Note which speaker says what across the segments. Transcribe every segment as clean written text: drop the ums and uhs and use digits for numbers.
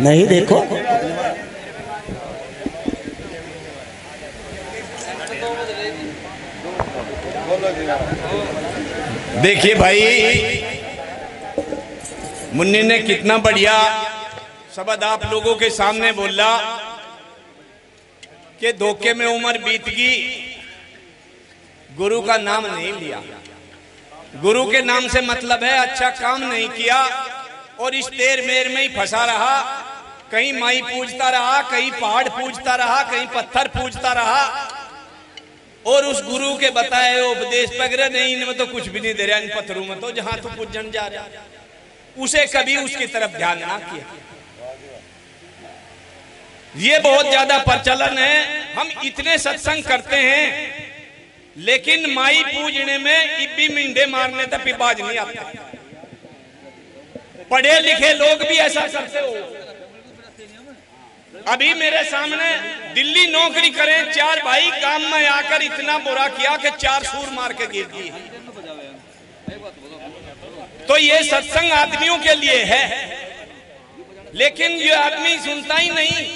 Speaker 1: नहीं देखो
Speaker 2: देखिए भाई, मुन्नी ने कितना बढ़िया शब्द आप लोगों के सामने बोला कि धोखे में उम्र बीत गई, गुरु का नाम नहीं लिया। गुरु के नाम से मतलब है अच्छा काम नहीं किया और इस तेर मेर में ही फंसा रहा। कहीं माई पूजता रहा, कहीं पहाड़ पूजता रहा, कहीं पत्थर पूजता रहा और उस गुरु के बताए उपदेश पकड़े नहीं, इनमें तो कुछ भी नहीं दे रहा, इन पत्थरों में तो जहां तू पूजन जा रहा, उसे कभी उसकी तरफ ध्यान ना किया। ये बहुत ज्यादा प्रचलन है। हम इतने सत्संग करते हैं लेकिन माई पूजने में इब्बी मिंडे मारने तक पिबाज नहीं आता। पढ़े लिखे लोग भी ऐसा करते हो। अभी मेरे सामने दिल्ली नौकरी करें 4 भाई काम में आकर इतना बुरा किया कि 4 सूर मार के गिर दिए। तो ये सत्संग आदमियों के लिए है, लेकिन ये आदमी सुनता ही नहीं।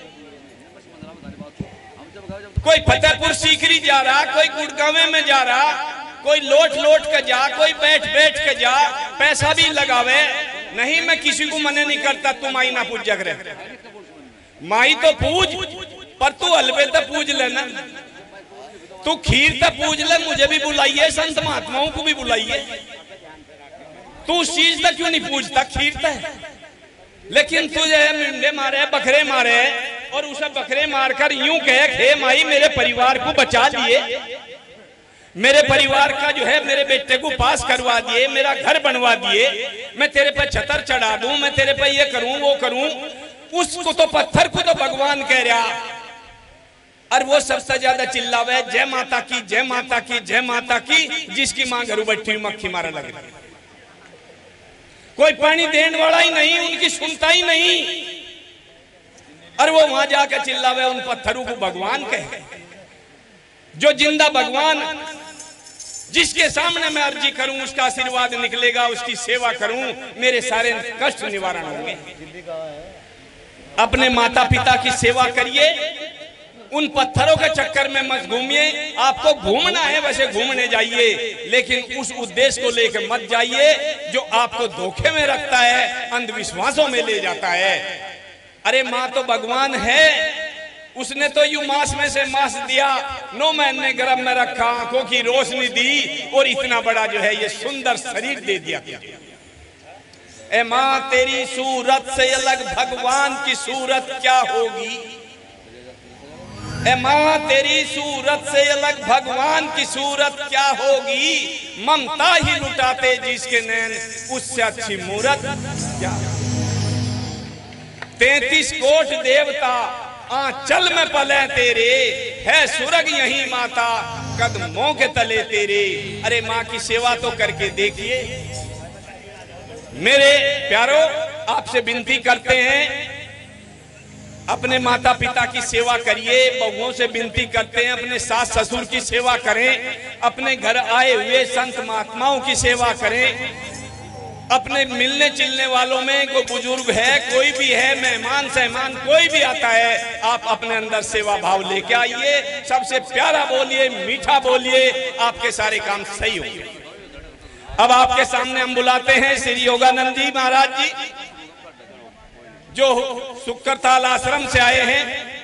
Speaker 2: कोई फतेहपुर सीकरी जा रहा, कोई गुड़गांव में जा रहा, कोई लोट लोट के जा, कोई बैठ बैठ के जा, पैसा भी लगावे। नहीं, मैं किसी को मना नहीं करता तू माई ना पूज जग रहे, माई तो पूज, पर तू हलवे तो पूज लेना, तू खीर तो पूज ले। मुझे भी बुलाइए, संत महात्माओं को भी बुलाइए। तू उस चीज तक क्यों नहीं पूजता? खीर तक। लेकिन तुझे मिंडे मारे, बकरे मारे और उसे बकरे मारकर यूं कहे हे माई मेरे परिवार को बचा लिए, मेरे परिवार का जो है मेरे बेटे को पास करवा दिए, मेरा घर बनवा दिए, मैं तेरे पे छतर चढ़ा दूं, मैं तेरे पे ये करूं वो करूं। उसको तो पत्थर को तो भगवान कह रहा और वो सबसे ज्यादा चिल्लावे जय माता की, जय माता की, जय माता की, जिसकी मां घरू बैठी मक्खी मारा लग रही। कोई पानी देने वाला ही नहीं, उनकी सुनता ही नहीं और वो वहां जाकर चिल्लावे उन पत्थरों को भगवान कहे। जो जिंदा भगवान, जिसके सामने मैं अर्जी करूं उसका आशीर्वाद निकलेगा, उसकी सेवा करूं, मेरे सारे कष्ट निवारण होंगे। अपने माता पिता की सेवा करिए, उन पत्थरों के चक्कर में मत घूमिए। आपको घूमना है वैसे घूमने जाइए, लेकिन उस उद्देश्य को लेकर मत जाइए जो आपको धोखे में रखता है, अंधविश्वासों में ले जाता है। अरे माँ तो भगवान है, उसने तो यू मांस में से मांस दिया, 9 महीने गर्भ में रखा, आंखों की रोशनी दी और इतना बड़ा जो है ये सुंदर शरीर दे दिया। ए माँ तेरी सूरत से अलग भगवान की सूरत क्या होगी? ए माँ तेरी सूरत से अलग भगवान की सूरत क्या होगी? ममता ही लुटाते जिसके नैन उससे अच्छी मूरत क्या? 33 कोट देवता आंचल में पले तेरे, है सुरग यही माता कदमों के तले तेरे। अरे माँ की सेवा तो करके देखिए। मेरे प्यारो, आपसे विनती करते हैं अपने माता पिता की सेवा करिए। बहुओं से विनती करते हैं अपने सास ससुर की सेवा करें, अपने घर आए हुए संत महात्माओं की सेवा करें, अपने मिलने चिलने वालों में कोई बुजुर्ग है, कोई भी है, मेहमान सहमान कोई भी आता है, आप अपने अंदर सेवा भाव लेके आइए। सबसे प्यारा बोलिए, मीठा बोलिए, आपके सारे काम सही होंगे। अब आपके सामने हम बुलाते हैं श्री योगानंद जी महाराज जी, जो सुक्करताल आश्रम से आए हैं।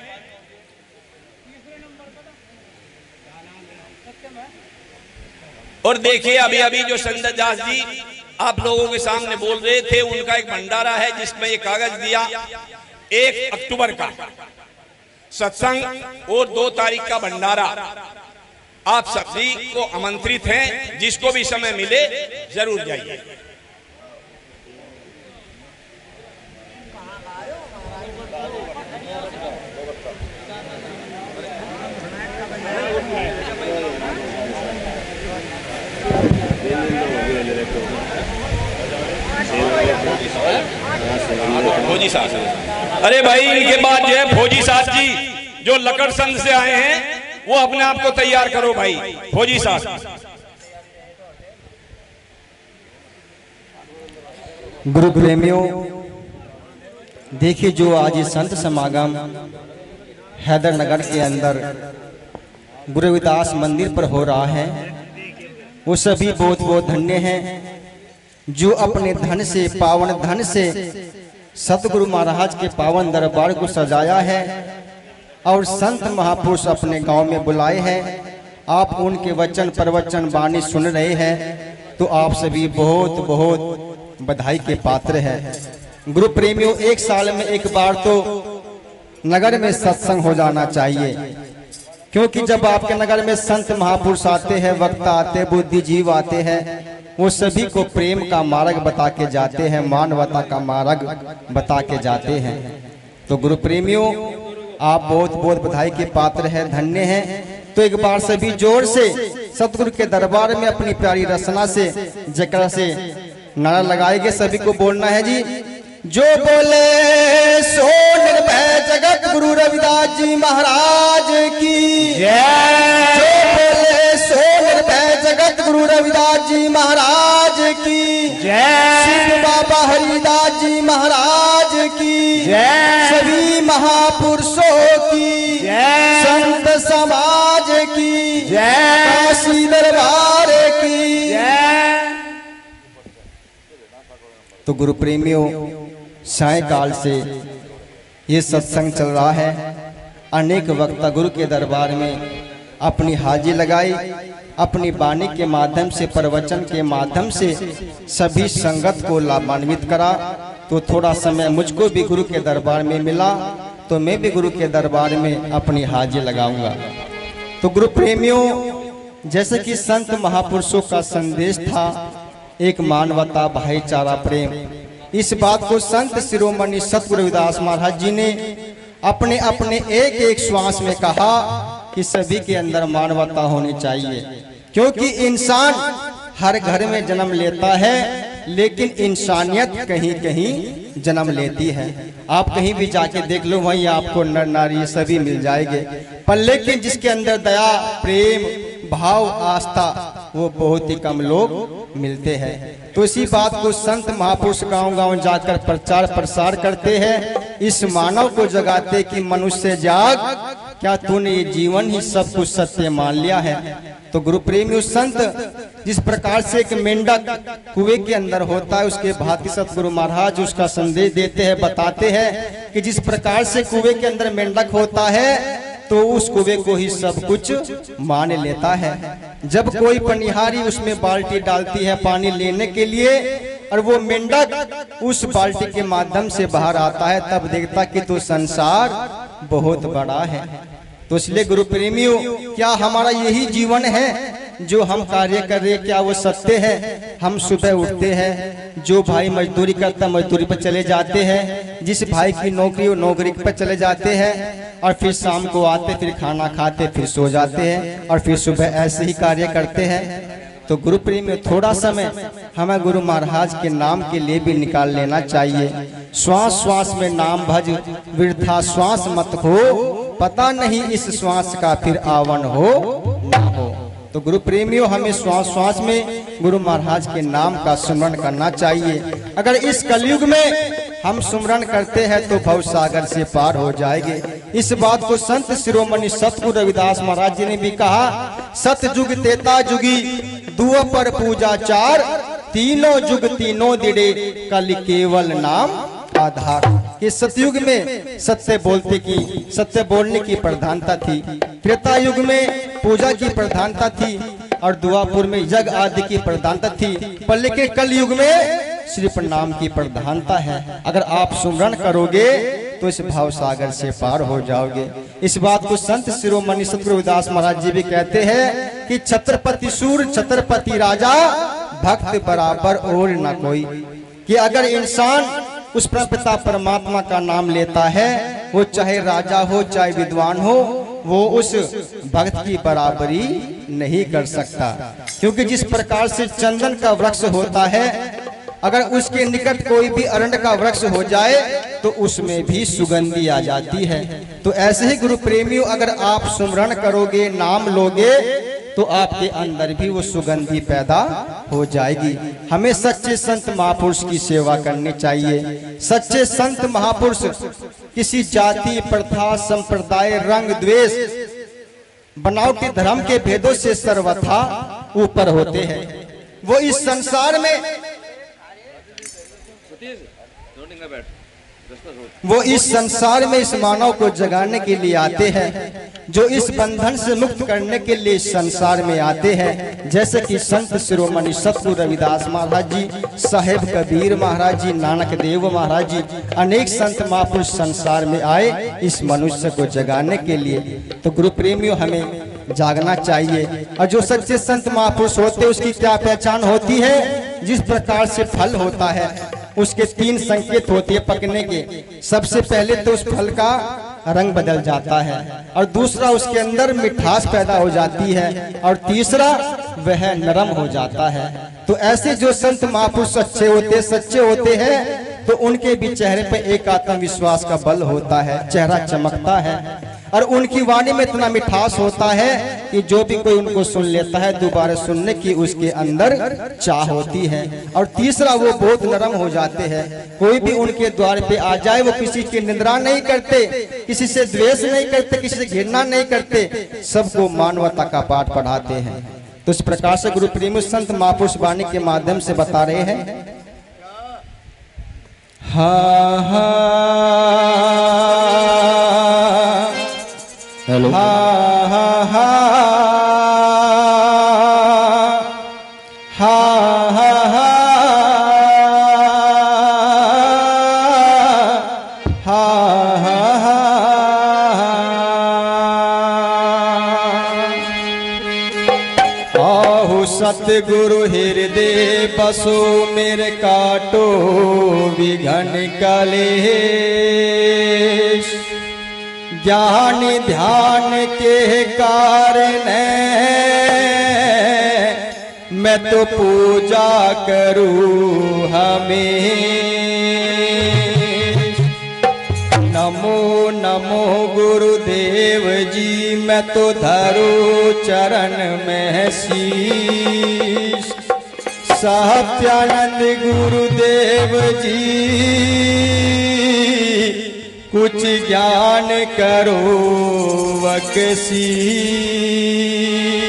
Speaker 2: और देखिए अभी अभी जो संजय दास जी आप लोगों के सामने बोल रहे थे, उनका एक भंडारा है जिसमें ये कागज दिया 1 अक्टूबर का सत्संग और 2 तारीख का भंडारा। आप सभी को आमंत्रित हैं, जिसको भी समय मिले जरूर जाइए। फौजी साहब, अरे भाई इनके बाद जो है फौजी साहब जी जो लकड़ संघ से आए हैं, वो अपने आप को तैयार करो भाई। फौजी साहब,
Speaker 1: गुरु प्रेमियों, देखिए जो आज ये संत समागम हैदरनगर के अंदर गुरु रविदास मंदिर पर हो रहा है, वो सभी बहुत बहुत धन्य हैं जो अपने धन से, पावन धन से सतगुरु महाराज के पावन दरबार को सजाया है और संत महापुरुष अपने गांव में बुलाए हैं। आप उनके वचन प्रवचन वाणी सुन रहे हैं तो आप सभी बहुत बहुत बधाई के पात्र हैं। गुरु प्रेमियों, एक साल में एक बार तो नगर में सत्संग हो जाना चाहिए, क्योंकि जब आपके नगर में संत महापुरुष आते हैं, वक्ता आते हैं, बुद्धिजीव आते हैं, वो सभी को प्रेम का मार्ग बता के जाते हैं, मानवता का मार्ग बता के जाते हैं। तो गुरु प्रेमियों, आप बहुत बहुत बधाई के पात्र हैं, धन्य हैं। तो एक बार सभी जोर से सतगुरु के दरबार में अपनी प्यारी रचना से जकरा से नारा लगाएंगे। सभी को बोलना है जी, जो बोले सो निर्भय जगत गुरु रविदास जी महाराज की जय। जो बोले सो निर्भय जगत गुरु रविदास जी महाराज की जय। शिव बाबा हरिदास जी महाराज की जय। सभी महापुरुषों की जय। संत समाज की जय। काशी दरबार की जय। तो गुरु प्रेमियों, सायकाल से ये सत्संग चल रहा है। अनेक वक्ता गुरु के दरबार में अपनी हाजिरी लगाई, अपनी वाणी के माध्यम से, प्रवचन के माध्यम से सभी संगत को लाभान्वित करा। तो थोड़ा समय मुझको भी गुरु के दरबार में मिला तो मैं भी गुरु के दरबार में अपनी हाजिरी लगाऊंगा। तो गुरु प्रेमियों, जैसे कि संत महापुरुषों का संदेश था, एक मानवता, भाईचारा, प्रेम, इस बात को संत शिरोमणि सतगुरु रविदास महाराज जी ने अपने अपने एक एक श्वास में कहा कि सभी के अंदर मानवता होनी चाहिए। क्योंकि इंसान हर घर में जन्म लेता है, लेकिन इंसानियत कहीं कहीं जन्म लेती है। आप कहीं भी जाके देख लो, वहीं आपको नर नारी सभी मिल जाएंगे, पर लेकिन जिसके अंदर दया, प्रेम, भाव, आस्था, वो बहुत ही कम लोग मिलते हैं। तो इसी बात को संत महापुरुष गांव गांव जाकर प्रचार प्रसार करते हैं, इस मानव को जगाते कि मनुष्य जाग, क्या तूने ये जीवन ही सब कुछ सत्य मान लिया है। तो गुरु प्रेमियों, संत जिस प्रकार से एक मेंढक कुएं के अंदर होता है, उसके भांति सतगुरु महाराज उसका संदेश देते हैं, बताते हैं कि जिस प्रकार से कुएं के अंदर मेंढक होता है तो उस कुएं को ही सब कुछ मान लेता है। जब कोई पनिहारी उसमें बाल्टी डालती है पानी लेने के लिए और वो मेंढक उस बाल्टी के माध्यम से बाहर आता है, तब देखता कि तो संसार बहुत बड़ा है। तो इसलिए गुरु प्रेमियों, क्या हमारा यही जीवन है जो हम कार्य कर रहे, क्या वो सत्य है? हम सुबह उठते हैं, जो भाई मजदूरी करता मजदूरी पर चले जाते हैं, जिस भाई की नौकरी वो नौकरी पर चले जाते हैं, और फिर शाम को आते, फिर खाना खाते, फिर सो जाते हैं, और फिर सुबह ऐसे ही कार्य करते हैं। तो गुरु प्रेम में थोड़ा समय हमें गुरु महाराज के नाम के लिए भी निकाल लेना चाहिए। श्वास श्वास में नाम भज, वृथा श्वास मत हो, पता नहीं इस श्वास का फिर आवन हो ना हो। तो गुरु प्रेमियों, हमें श्वास श्वास में गुरु महाराज के नाम का स्मरण करना चाहिए। अगर इस कलयुग में हम सुमरण करते हैं तो भव सागर से पार हो जाएंगे। इस बात को संत शिरोमणि सतगुरु रविदास महाराज जी ने भी कहा, सतयुग तेता जुगी दुआ पर पूजा चार, तीनों जुग तीनों दिड़े कल केवल नाम आधार। कि सतयुग में सत्य बोलने की प्रधानता थी, त्रेता युग में पूजा की प्रधानता थी, और दुआपुर में यज्ञ आदि की प्रधानता थी, पर लेकिन कल युग में सिर्फ नाम की प्रधानता है। अगर आप सुमरण करोगे तो इस भाव सागर से पार हो जाओगे। इस बात को संत शिरोमणि सतगुरु रविदास महाराज जी भी कहते हैं कि छत्रपति सूर छत्रपति राजा, भक्त बराबर और न कोई। कि अगर इंसान उस पिता परमात्मा का नाम लेता है, वो चाहे राजा हो चाहे विद्वान हो, वो उस भक्त की बराबरी नहीं कर सकता। क्योंकि जिस प्रकार से चंदन का वृक्ष होता है, अगर उसके निकट कोई भी अरंड का वृक्ष हो जाए तो उसमें भी सुगंधी आ जाती है। तो ऐसे ही गुरु प्रेमियों, अगर आप सुमरण करोगे, नाम लोगे, तो आपके अंदर भी वो सुगंधी पैदा हो जाएगी। हमें सच्चे संत महापुरुष की सेवा करनी चाहिए। सच्चे संत महापुरुष किसी जाति, प्रथा, संप्रदाय, रंग, द्वेष, बनावटी धर्म के भेदों से सर्वथा ऊपर होते हैं। वो इस संसार में इस मानव को जगाने के लिए आते हैं, जो इस बंधन से मुक्त करने के लिए इस संसार में आते हैं। जैसे कि संत शिरोमणि सतगुरु रविदास महाराज जी, साहेब कबीर महाराज जी, नानक देव महाराज जी, अनेक संत महापुरुष संसार में आए इस मनुष्य को जगाने के लिए। तो गुरु प्रेमियों, हमें जागना चाहिए। और जो सच्चे संत महापुरुष होते हैं उसकी क्या पहचान होती है? जिस प्रकार से फल होता है उसके 3 संकेत होते हैं पकने के। सबसे पहले तो उस फल का रंग बदल जाता है, और दूसरा उसके अंदर मिठास पैदा हो जाती है, और तीसरा वह नरम हो जाता है। तो ऐसे जो संत महापुरुष अच्छे होते, सच्चे होते हैं, तो उनके भी चेहरे पे एक आत्मविश्वास का बल होता है, चेहरा चमकता है, और उनकी वाणी में इतना मिठास होता है कि जो भी कोई उनको सुन लेता है दोबारा सुनने की उसके अंदर चाह होती है। और तीसरा, वो बहुत नरम हो जाते हैं। कोई भी उनके द्वार पे आ जाए, वो किसी की निंदा नहीं करते, किसी से द्वेष नहीं करते, किसी से घृणा नहीं करते, सबको मानवता का पाठ पढ़ाते हैं। तो इस प्रकार से गुरु प्रेमी संत महापुरुष वाणी के माध्यम से बता रहे हैं। हाँ हाँ
Speaker 3: हेलो,
Speaker 1: हाँ हाँ हाँ हाँ हाँ हाँ हाँ हाँ। आहु सतगुरु हृदय बसो मेरे काटो विघन कलेश। ज्ञान ध्यान के कारण मैं तो पूजा करूं हमें। नमो नमो गुरुदेव जी, मैं तो धरूं चरण में शीश। सत्यानंद गुरुदेव जी, कुछ ज्ञान करो बख्शीश।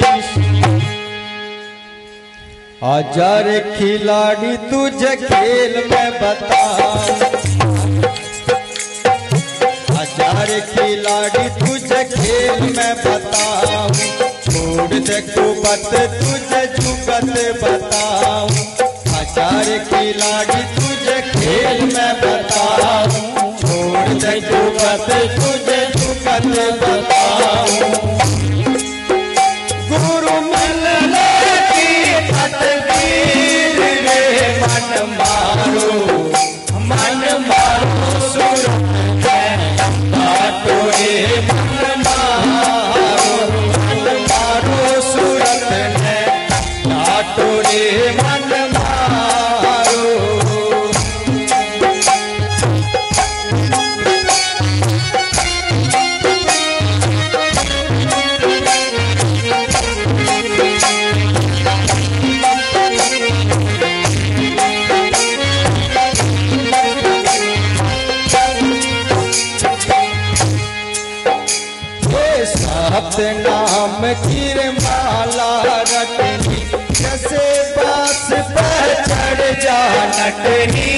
Speaker 1: हजार खिलाड़ी तुझे खेल में बताऊं, हजार खिलाड़ी तुझे खेल में बताऊं। छोड़ दे कुबत तुझे जुगत बताऊं। हजार खिलाड़ी तुझे खेल में बताऊं। छोड़ दे कुबत तुझे जुगत बताऊं। गुरु मिलने की तकदीर रे, मन मारो सूरत में काटो रे। मन मारो सूरत में काटो रे। मन मारो। नाम की माला रटनी, जैसे बास पर चढ़ जा नटनी।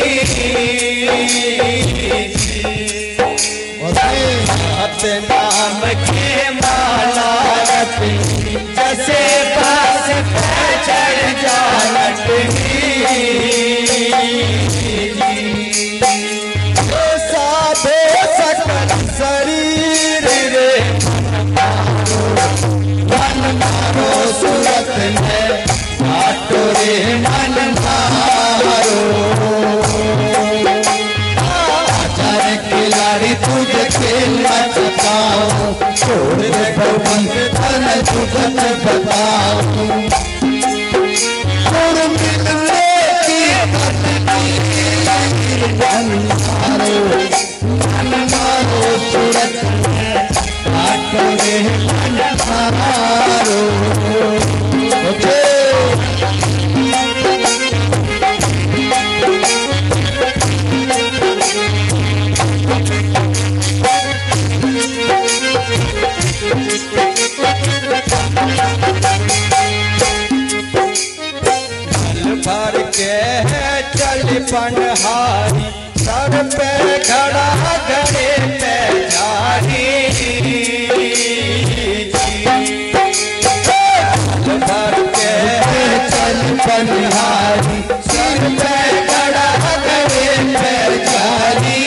Speaker 1: नाम की माला रटनी, जैसे बास पर चढ़ जा नटनी। साधो सकल शरीर रे, मन मारो सूरत में काटो रे। मन मारो। हजार खिलाड़ी तुझे खेल में बताऊं। छोड़ दे भगवंत धन जुगत बताऊं। गुरु मिलने की तकदीर, मन मारो सूरत में काटो रे। मन मारो। पनहारी, सर पे घड़ा घड़े पे जारी, भर के चल पनहारी, सर पे घड़ा घड़े पे जारी,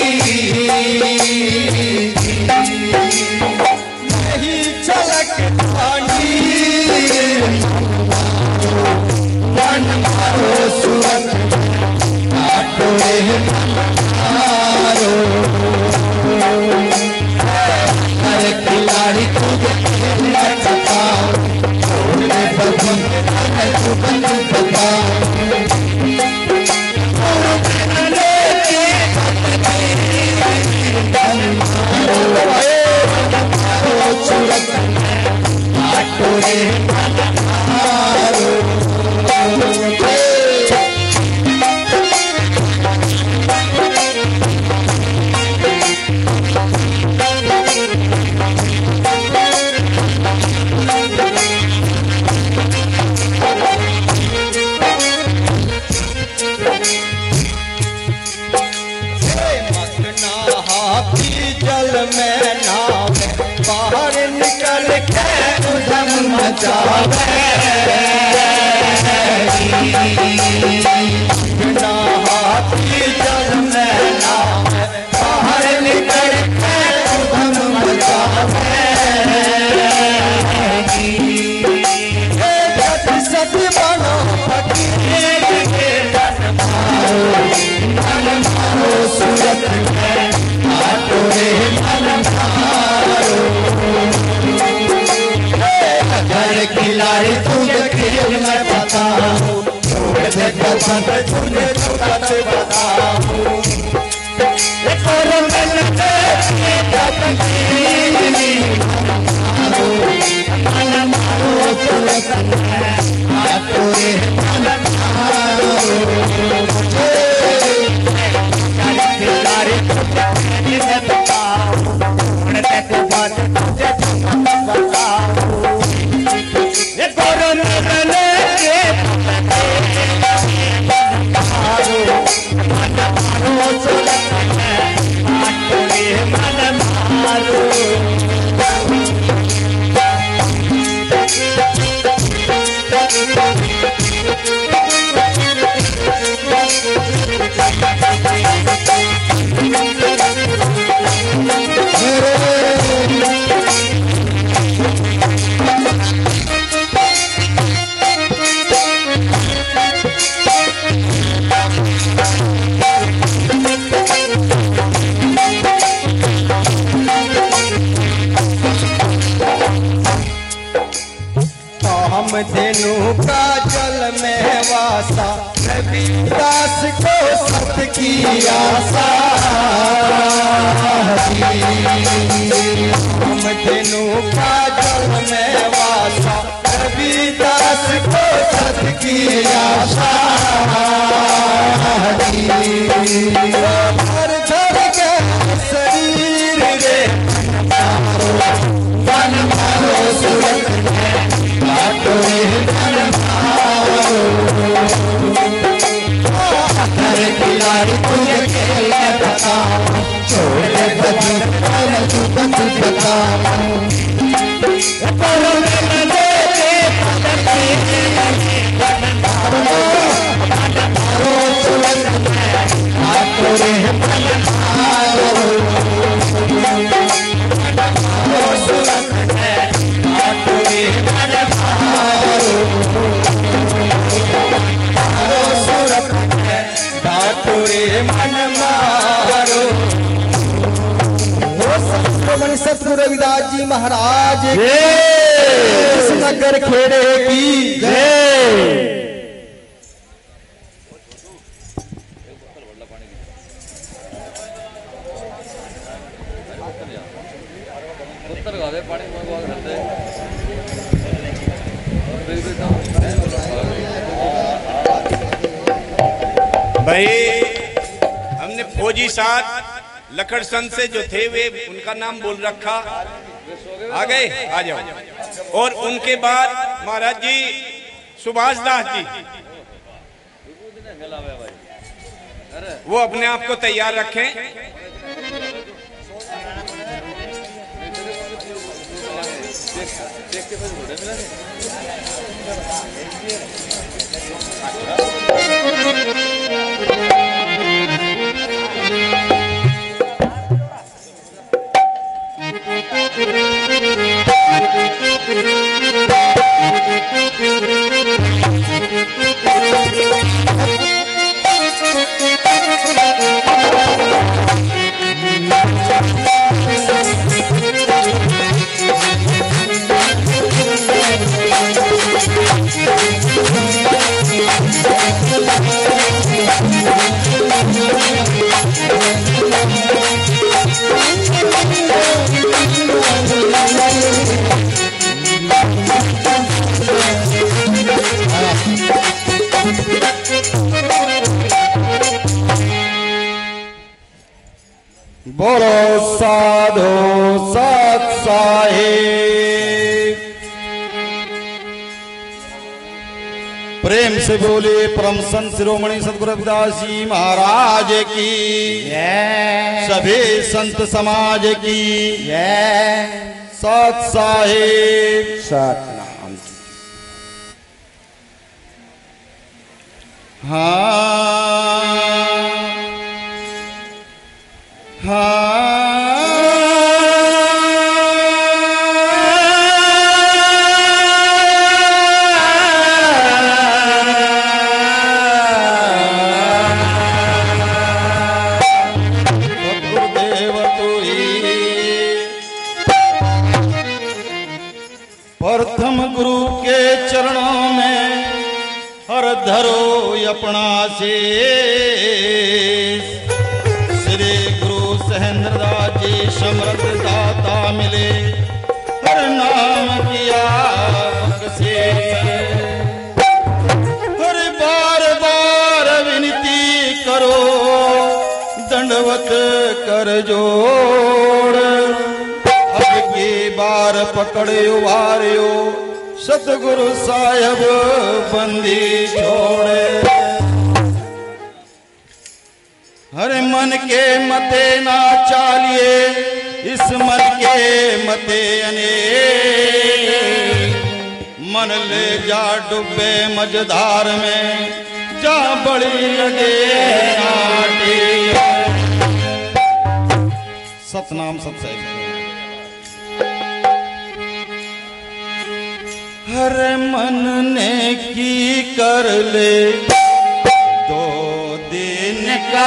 Speaker 1: नहीं झलक पानी मन मारो सूरत काटो रे मारो, हर खिलाड़ी तुझे खेलना बताओ, छोड़ने बदी तू बंद बताओ, सूरत काटो रे मारो, जल में नाव बाहर निकल के उधम मचावे, हाथी जल में नाव बाहर निकल के उधम मचावे, सत बनो फकीर के मन मारो सूरत खिलाड़ी तुझे खेल में बताओ, छोड़ दे पसंद तुझे छुपत बताओ, धेनु का जल में वासा, रविदास को सत की आशा, हम धेनु का जल में वासा, रविदास को सत की आशा, हर झड़ के शरीर रे मन मारो सूरत खिलाड़ी तुझे खेल बताओ, छोड़ दे बदी तू बंद बताओ, सतगुरु रविदास जी महाराज इस नगर खेड़े की जय।
Speaker 2: भाई हमने फौजी साथ लखड़ संत से जो थे वे उनका नाम बोल रखा, आ गए, आ जाओ। और उनके बाद महाराज जी सुभाष दास जी वो अपने आप को तैयार रखें।
Speaker 3: बोलो साधु सत साहिब। प्रेम से बोले परम संत शिरोमणि सतगुरु रविदास जी महाराज की जय। सभी संत समाज की जय। सत साहिब।
Speaker 1: सतनाम।
Speaker 3: प्रथम गुरु के चरणों में हर धरो अपना से श्री गुरु सहेंद्रदास जी समृद्ध दाता मिले हर नाम किया बख्शे। हर बार बार विनती करो दंडवत कर जोड़। अब की बार पकड़ो वारियो सतगुरु साहब बंदी छोड़े। हर मन के मते ना चालिए इस मन के मते अनेक। मन ले जा डूबे मझधार में जा बड़ी लगे नाटी। सतनाम सत्संग। हर मन ने की कर ले 2 दिन का।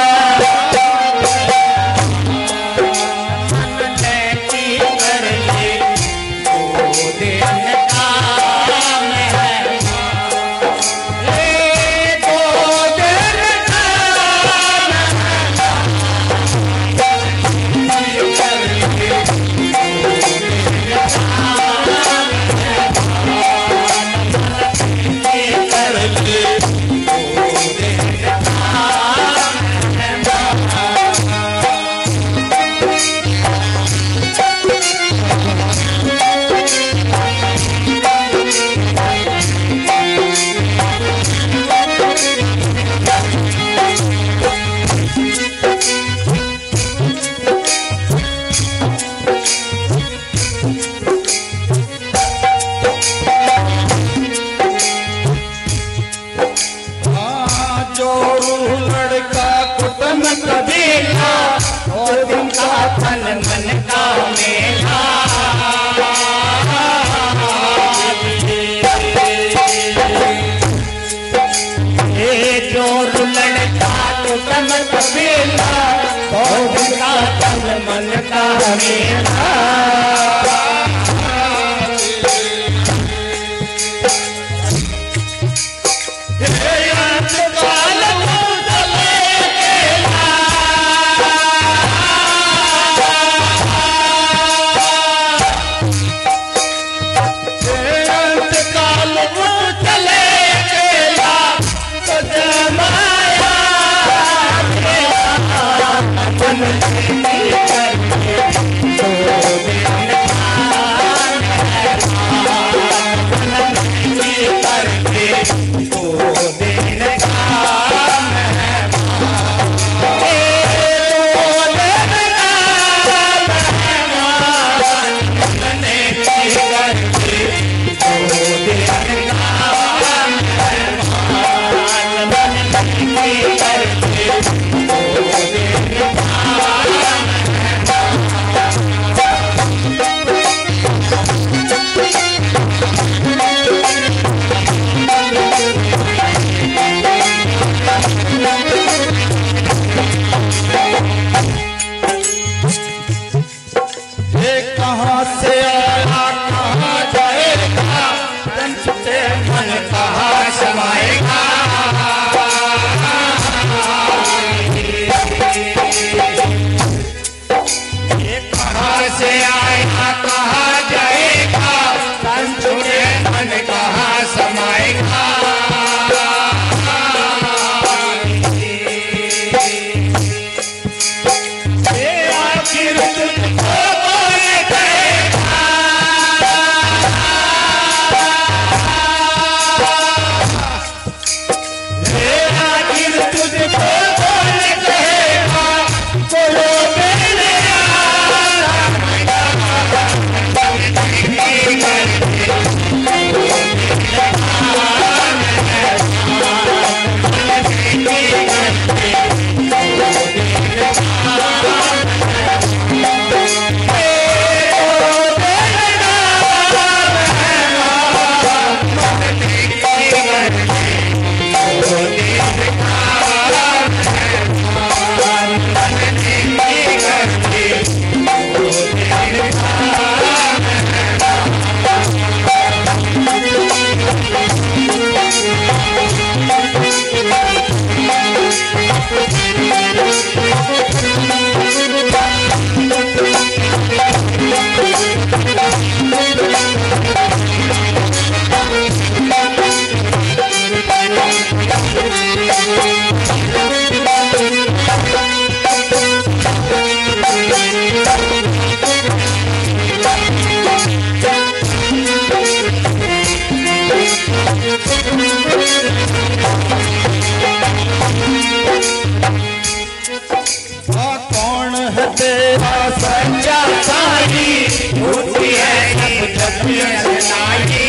Speaker 3: कौन है तेरा सच्चा साथी, होती है सब जब नाई।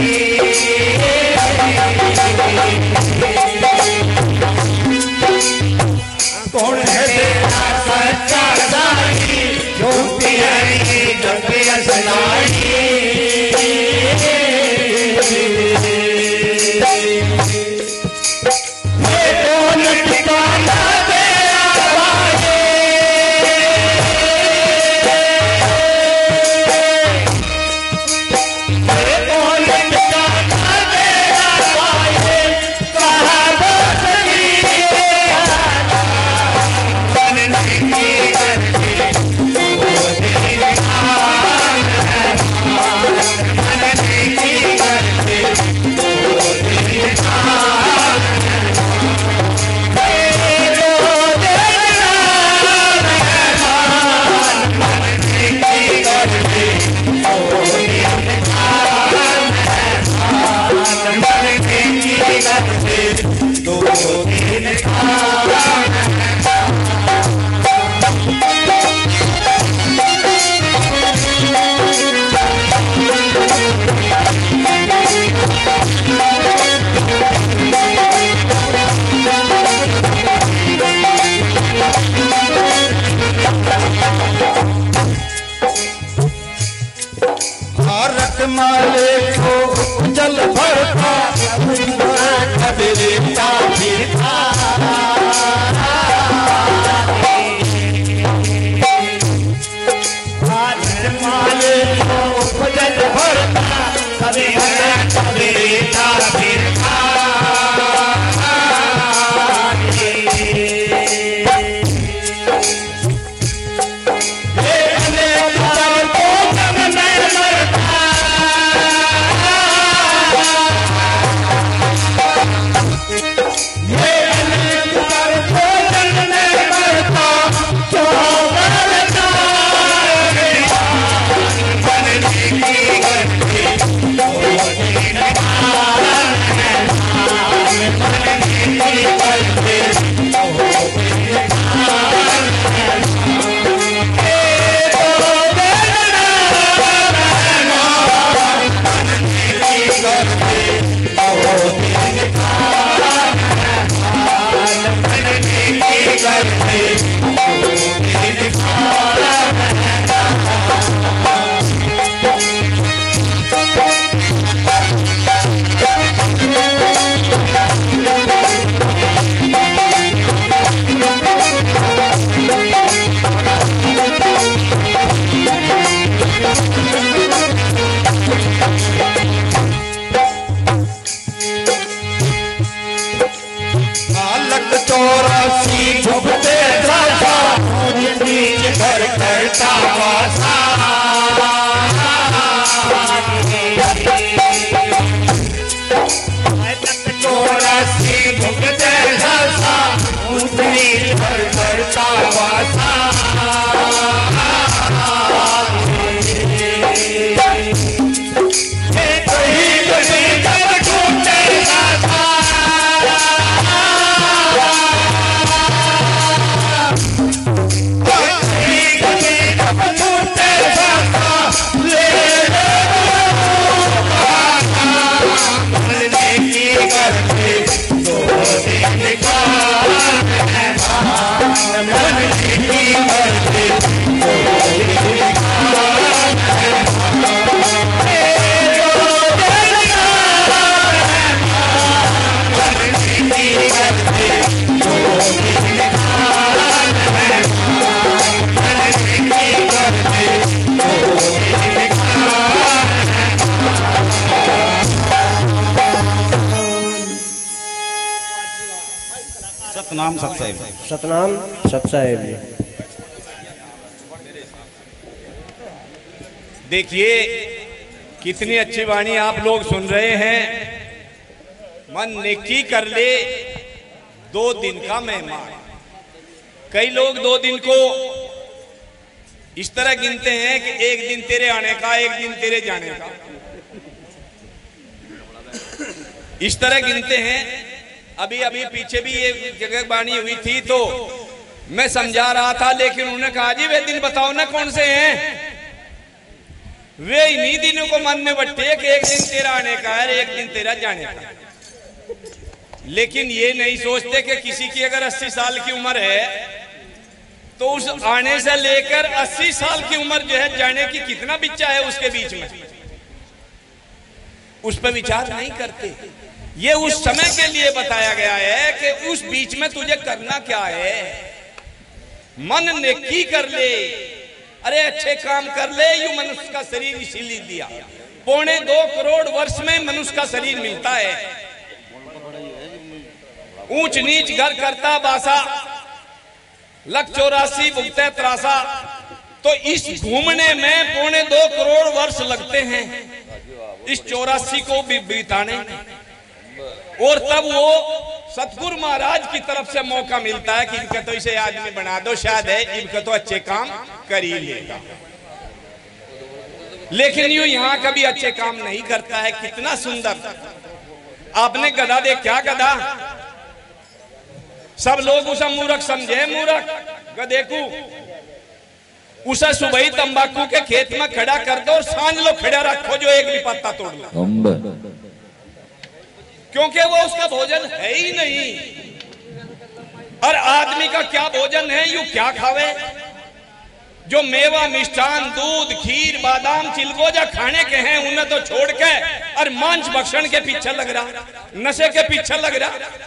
Speaker 3: कौन है तेरा सच्चा साथी, होती है जब नाई। माले को जल भरता खबरेता फिरता। माले को जल भरता खबरेता फिरता। चौरासी झुकते राजा नीच घर करता वासा। चौरासी झुकते राजा नीच घर करता वासा। मन की सतनाम सतसाहिब।
Speaker 4: सतनाम सतसाहिब जी।
Speaker 2: देखिए कितनी अच्छी वाणी आप लोग सुन रहे हैं। मन नेकी कर ले 2 दिन का मेहमान। कई लोग 2 दिन को इस तरह गिनते हैं कि 1 दिन तेरे आने का, 1 दिन तेरे जाने का, इस तरह गिनते हैं। अभी अभी पीछे भी ये जगह बानी हुई थी तो मैं समझा रहा था, लेकिन उन्होंने कहा जी वे दिन बताओ ना कौन से हैं। वे इन्हीं दिनों को मन में बट्टे कि 1 दिन तेरा आने का है, 1 दिन तेरा जाने का। लेकिन ये नहीं सोचते कि किसी की अगर 80 साल की उम्र है तो उस आने से लेकर 80 साल की उम्र जो है जाने की कितना बिच्चा है उसके बीच में, उस पर विचार नहीं करते। ये उस समय के लिए बताया गया है कि उस बीच में तुझे करना क्या है। मन नेकी कर ले, अरे अच्छे काम कर ले। यू मनुष्य का शरीर इसीलिए दिया। 2.25 करोड़ वर्ष में मनुष्य का शरीर मिलता है। ऊंच नीच घर करता बासा, 184 भुगते त्रासा। तो इस घूमने में 2.25 करोड़ वर्ष लगते हैं इस 84 को भी बिताने, और तब वो सतगुरु महाराज की तरफ से मौका मिलता है कि इनका तो इसे आदमी बना दो, शायद है इनका तो अच्छे काम कर ही लेगा। लेकिन यूं यहां कभी अच्छे काम नहीं करता है। कितना सुंदर आपने गधा देख, क्या गधा, सब लोग उसे मूर्ख समझे, मूर्ख गधे को। उसे सुबह ही तंबाकू के खेत में खड़ा कर दो और सांझ लो खड़ा रखो जो एक भी पत्ता तोड़ लो, क्योंकि वो उसका भोजन है ही नहीं। और आदमी का क्या भोजन है, यू क्या खावे। जो मेवा मिष्ठान दूध खीर बादाम चिलगोजा खाने के हैं उन्हें तो छोड़ के और मांस भक्षण के पीछे लग रहा, नशे के पीछे लग रहा।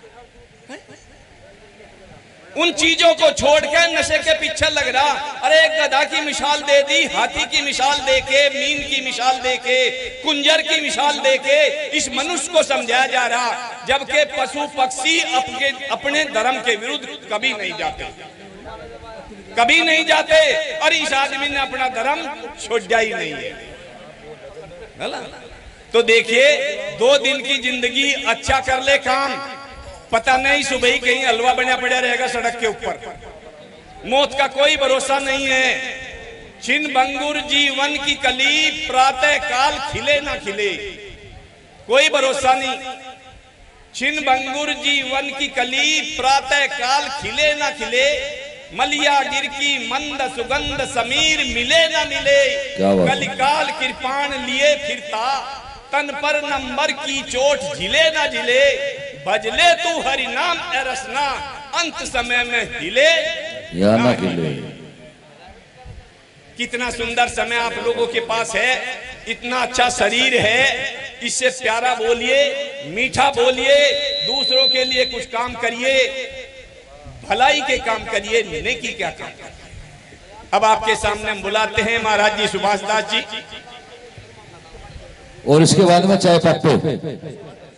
Speaker 2: उन चीजों को छोड़ के नशे के पीछे लग रहा। अरे एक गधा की मिसाल दे दी, हाथी की मिसाल देके, मीन की मिसाल देके, कुंजर की मिसाल देके इस मनुष्य को समझाया जा रहा, जबकि पशु पक्षी अपने धर्म के विरुद्ध कभी नहीं जाते, कभी नहीं जाते। और इस आदमी ने अपना धर्म छोड़ा ही नहीं है। तो देखिए 2 दिन की जिंदगी, अच्छा कर ले काम। पता नहीं सुबह ही कहीं हलवा बना पड़ा रहेगा सड़क के ऊपर। मौत का कोई भरोसा नहीं है। छिन भंगुर जीवन की कली, प्रातः काल खिले ना खिले, कोई भरोसा नहीं। छिन भंगुर जीवन की कली, प्रातः काल खिले ना खिले, मलिया गिर की मंद सुगंध समीर मिले ना मिले, कलिकाल कृपाण लिए फिरता, तन पर नंबर की चोट झिले ना झिले, भजले तू हरि नाम रसना, अंत समय में हिले या ना हिले। कितना सुंदर समय आप लोगों के पास है, इतना अच्छा शरीर है, इससे प्यारा बोलिए, मीठा बोलिए, दूसरों के लिए कुछ काम करिए, भलाई के काम करिए, नेकी क्या काम करिए। अब आपके सामने हम बुलाते हैं महाराज जी सुभाष दास जी,
Speaker 5: और इसके बाद में चाय पत्ते।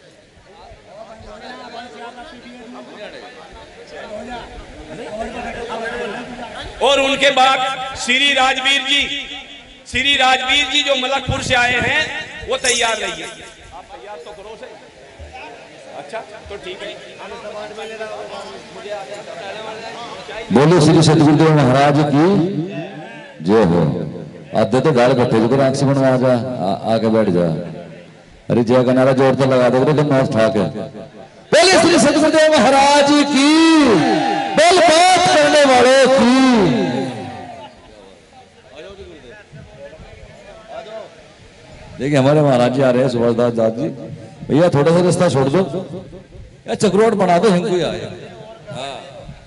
Speaker 2: और उनके बाद श्री राजवीर जी, श्री राजवीर जी जो मलकपुर से आए हैं वो तैयार रहिए। आप तैयार तो करो से। अच्छा तो ठीक है।
Speaker 5: बोलो श्री सतगुरुदेव महाराज की जय हो। आधे तो गाल कट्टे जो आंख से बनवा जा, आके बैठ जा। अरे जय का नारा जोर तो लगा दो, नोट उठा के। बोले श्री सतगुरुदेव महाराज की, बोल बात करने वालों की। देखिए हमारे महाराज जी आ रहे हैं, सुभाष दास जी। भैया थोड़ा सा रास्ता छोड़ दो या चक्रोट बना दो, हमको आए। हाँ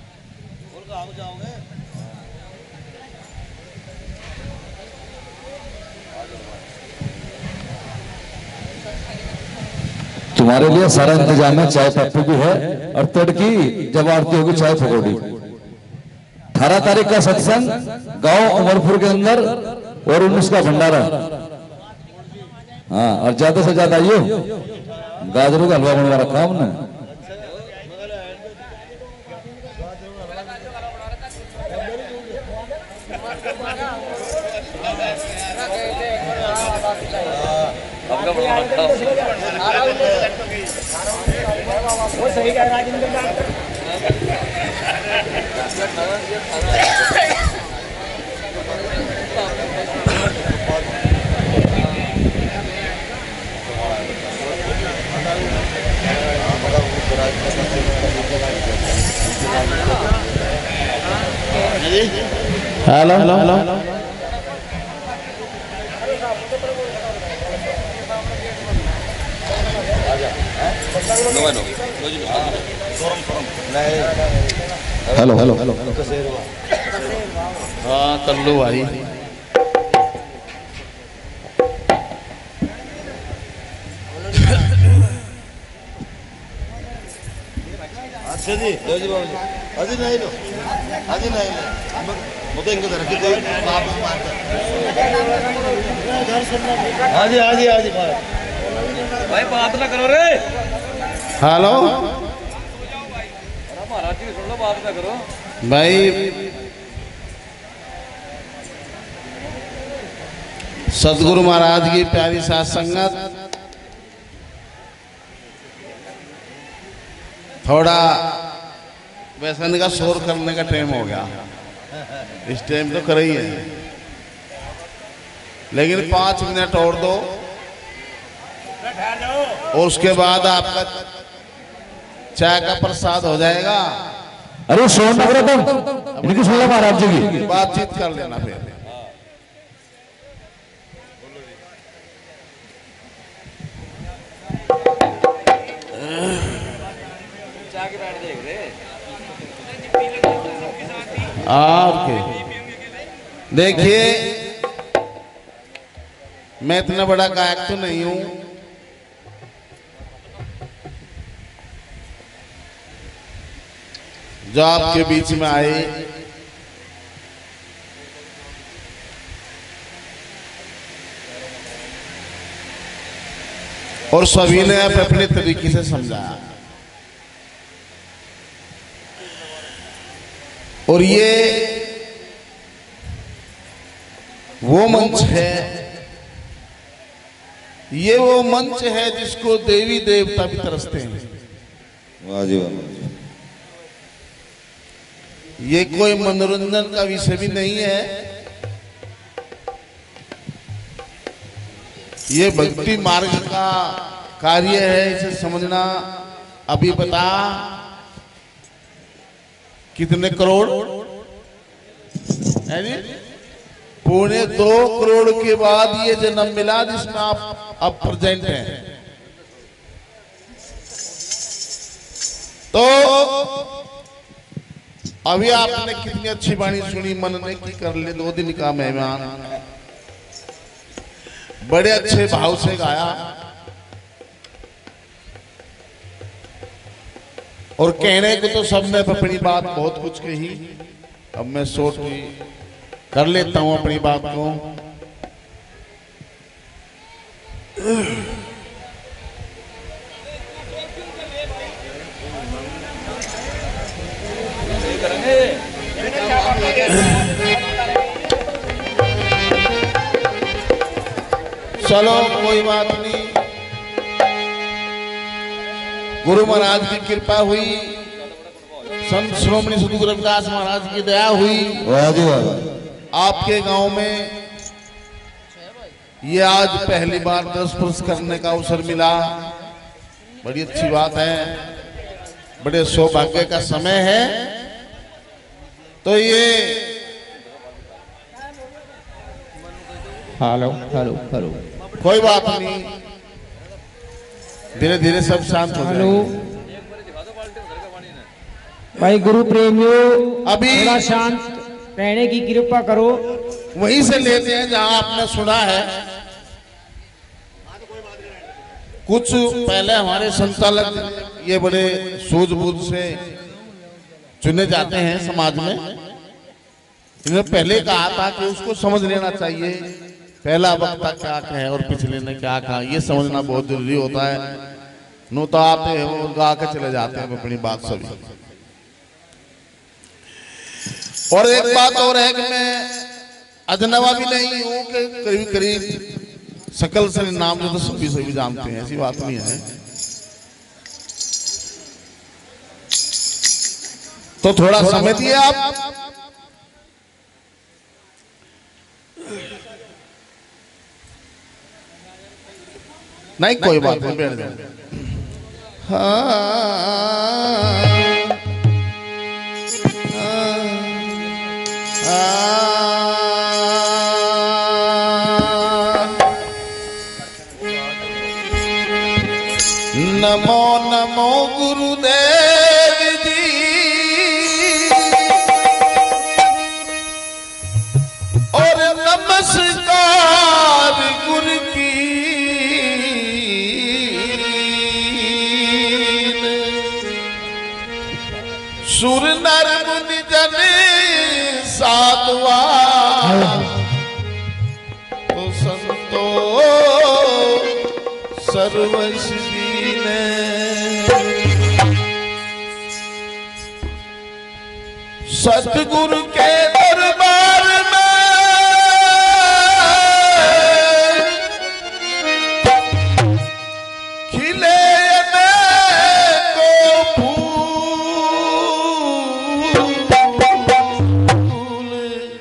Speaker 5: तुम्हारे लिए सारा इंतजाम है, चाय पत्ती भी है और तड़की जब आरती होगी चाय पकौड़ी। 18 तारीख का सत्संग गांव उमरपुर के अंदर और 19 का भंडारा। हाँ और ज्यादा से ज्यादा आइयो, गाजरों का हलवा बनवा रखा हमने।
Speaker 3: Hello hello hello hello hello हाँ कर लो भाई। अच्छा जी अजी नहीं लो अजी नहीं लो मुझे इनको धरती कोई बाप मारता हाजी हाजी हाजी
Speaker 2: भाई बात ना करो रे।
Speaker 3: हेलो
Speaker 2: महाराज जी सुन लो, बात ना करो
Speaker 3: भाई। सदगुरु महाराज की प्यारी साथ संगत, थोड़ा व्यसन का शोर करने का टाइम हो गया। इस टाइम तो कर ही है, लेकिन 5 मिनट और दो और उसके बाद आपका चाय का प्रसाद हो जाएगा।
Speaker 5: अरे सोन नगर तुम इनकी सुन लो महाराज जी की
Speaker 3: बातचीत कर लेना फिर। ओके देखिए, मैं इतना बड़ा गायक तो नहीं हूं, जो आपके बीच में आए और सभी ने अपने तरीके से समझाया। और ये वो मंच है, ये वो मंच है जिसको देवी देवता भी तरसते हैं।
Speaker 5: वाह जी वाह।
Speaker 3: ये कोई मनोरंजन का विषय भी नहीं है, ये भक्ति मार्ग का कार्य है। इसे समझना अभी बता कितने करोड़ है जी? 2.25 करोड़ के बाद ये जन्म मिला जिसमें आप अब प्रेजेंट हैं। तो अभी आपने कितनी अच्छी वाणी सुनी, मन ने की कर ले 2 दिन का मेहमान, बड़े अच्छे भाव से गाया और कहने को तो सबने अपनी बात बहुत कुछ कही। अब मैं सोच कर लेता हूं अपनी बात को। चलो कोई बात नहीं, गुरु महाराज की कृपा हुई, संत श्रोमणी सदगुरु रविदास महाराज की दया हुई।
Speaker 5: वाह जी वाह।
Speaker 3: आपके गांव में ये आज पहली बार 10 वर्ष करने का अवसर मिला, बड़ी अच्छी बात है, बड़े सौभाग्य का समय है। तो ये
Speaker 1: हेलो हेलो हेलो,
Speaker 3: कोई बात नहीं, धीरे धीरे सब शांत हो जाएंगे।
Speaker 6: भाई गुरु प्रेमियों,
Speaker 3: अभी
Speaker 6: थोड़ा शांत रहने की कृपा करो।
Speaker 3: वहीं से लेते हैं जहां आपने सुना है। कुछ पहले हमारे संचालक ये बड़े सूझबूझ से चुने जाते हैं समाज में। इन्होंने पहले कहा था कि उसको समझ लेना चाहिए पहला वक्ता क्या कहे और पिछले ने क्या कहा, ये समझना बहुत जरूरी होता है। नो तो आते हैं वो गा के चले जाते हैं अपनी बात सभी। और एक बात और है कि मैं अजनबा भी नहीं हूं कि करीब करीब सकल से नाम जो तो सभी जानते हैं, ऐसी बात नहीं है। तो थोड़ा समय दिए आप। नहीं कोई बात नहीं, बैठ जाओ। नमो नमो गुरुदेव जी, और नमस्कार गुरु की। सुर नर मुनि जन साधवा, तो संतो सर्वस्वी ने। सतगुरु के दरबार में खिले अनेकों फूल।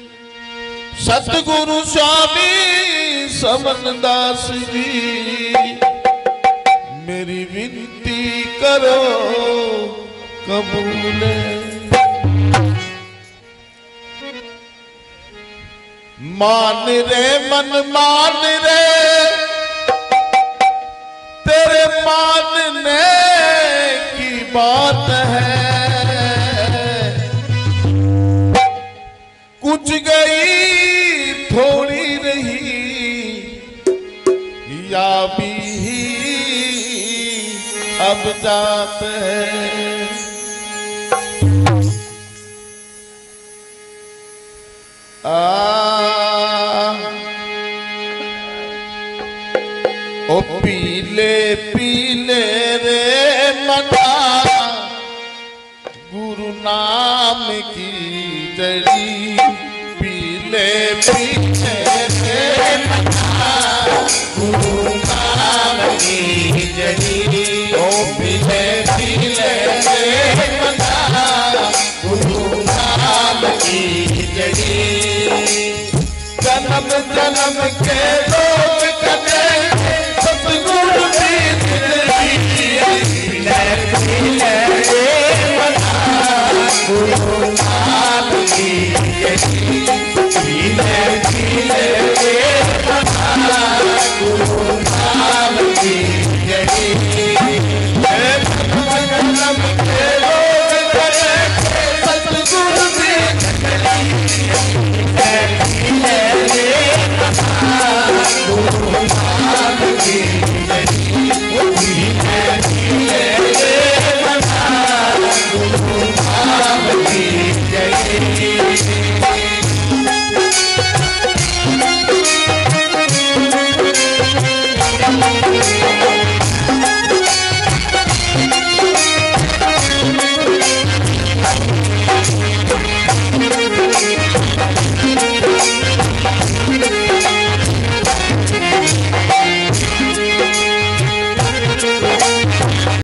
Speaker 3: सतगुरु स्वामी समनदास जी, मेरी विनती करो कबूल। मान रे मन मान रे, तेरे मानने की बात है। कुछ गई थोड़ी रही या भी अब जात है। ओ पीले पीले रे मना, गुरु नाम की जड़ी। पीले पीले रे मना, गुरु नाम की जड़ी। ओ पीले पीले रे मना, गुरु नाम की जड़ी। जन्म जन्म के दो